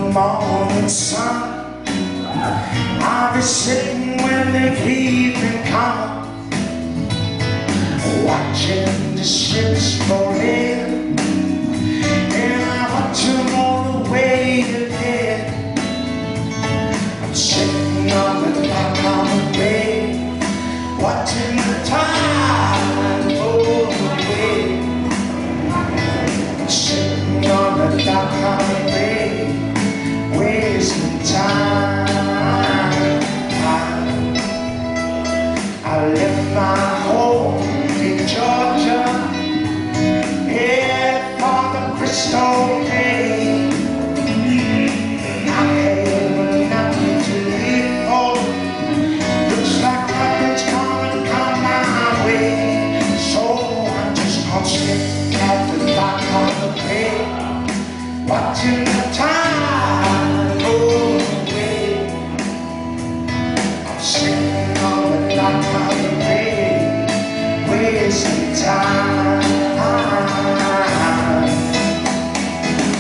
morning sun. I'll be sitting when the evening comes, watching the ships roll in, and I watch them all the way ahead. I'm sitting on the dock of the bay, watching the tide roll away. I'm sitting on the dock of the bay, wasting time. I left my home in Georgia, head for the Crystal Bay. I had nothing to live for. Looks like nothing's gonna come my way, so I'm just gonna sit at the dock of the bay, watching the tide roll away. I'm sitting on the dock of the bay, wasting time.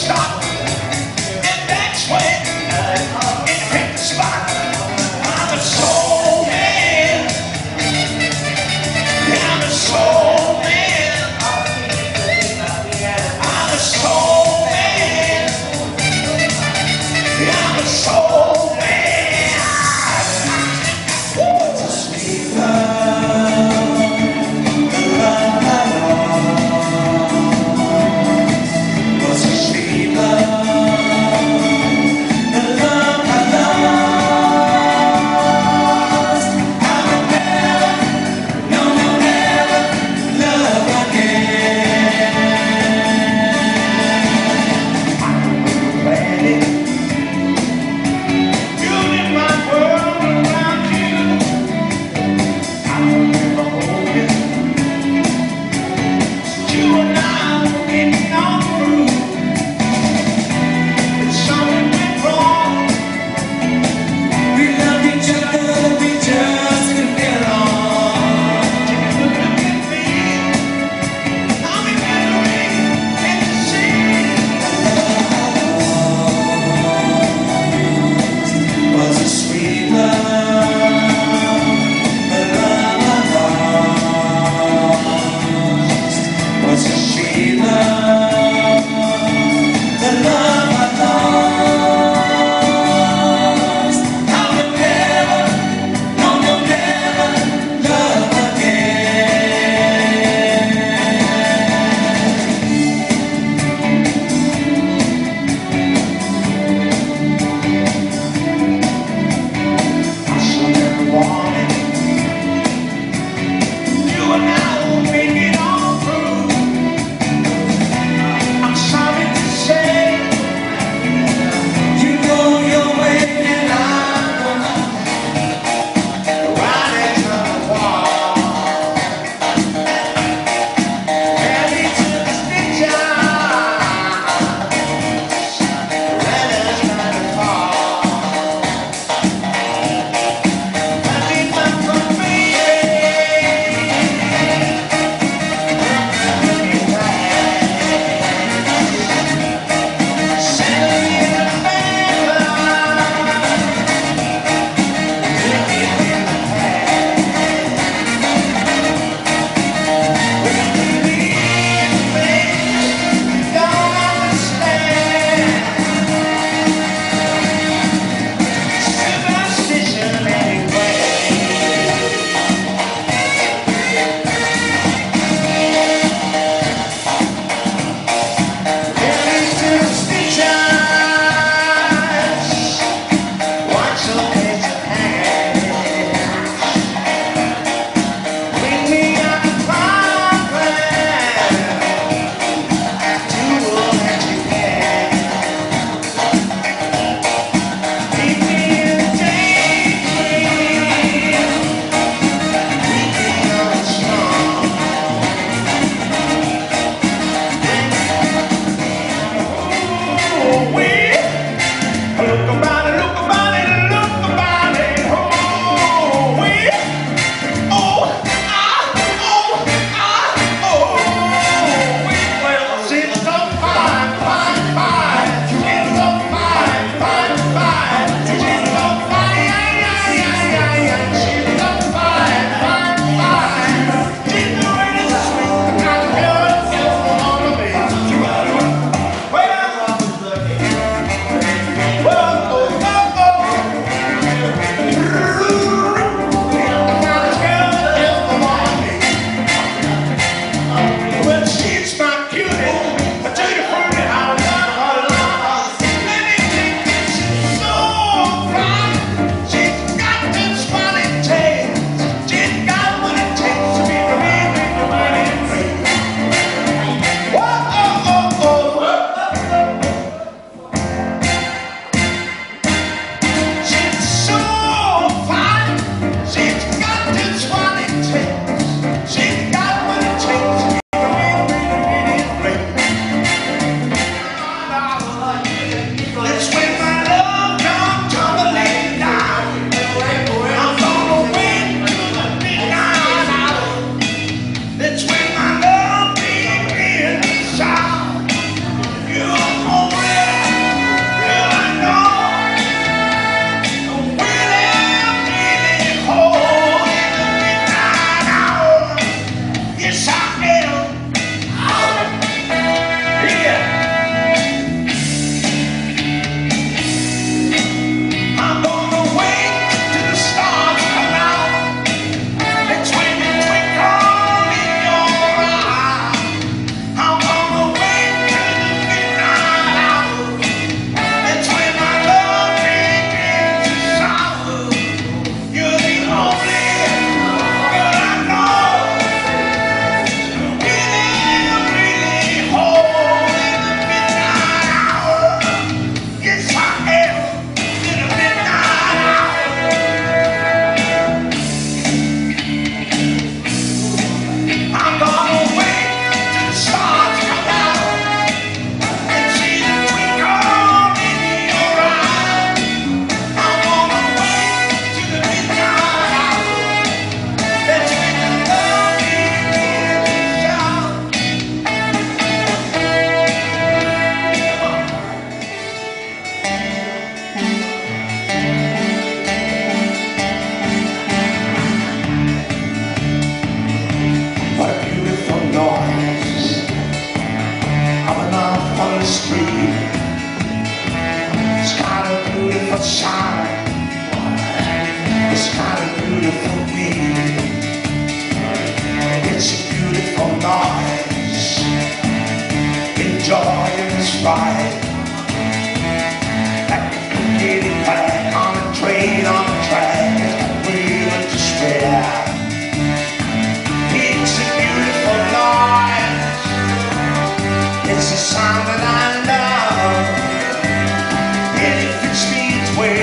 top, and that's when it hit the spot. I'm a soul man. I'm a soul man. I'm a soul man. I'm a soul man. It's a sweet love. What's a sweet love? It's kind of beautiful beat. It's a beautiful noise. Enjoying this ride. Like getting back on a train on the track. It's a wheel of despair. It's a beautiful noise. It's a sound that I love. And it fits me its way.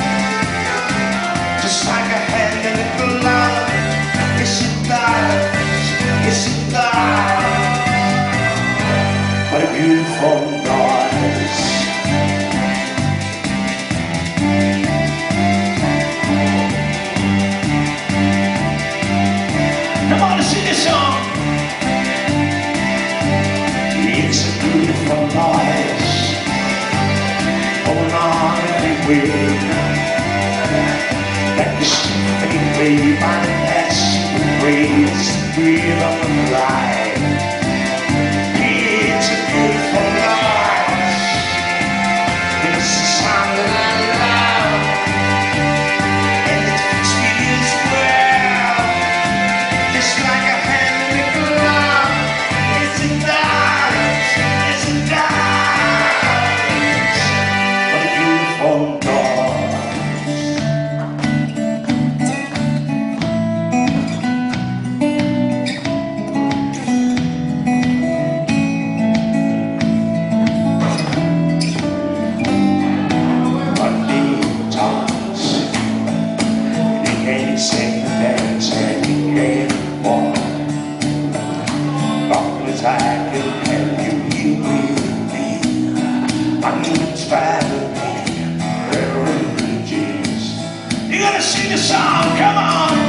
Just like a hand in a glove. Yes, it does. Yes, it does. What a beautiful noise. Come on and sing this song. It's a beautiful noise going on everywhere. Like the symphony wave on an acid rays, breathe on the line. It's a beautiful noise. It's the sound that I love, and it fits me as well. Just like a hand in a glove. Yes, it does. Yes, it does. What a beautiful noise. Sing, dance, and you can't walk. Long as I can help you here with me, I need to try to be better than Jesus. You gotta sing the song, come on!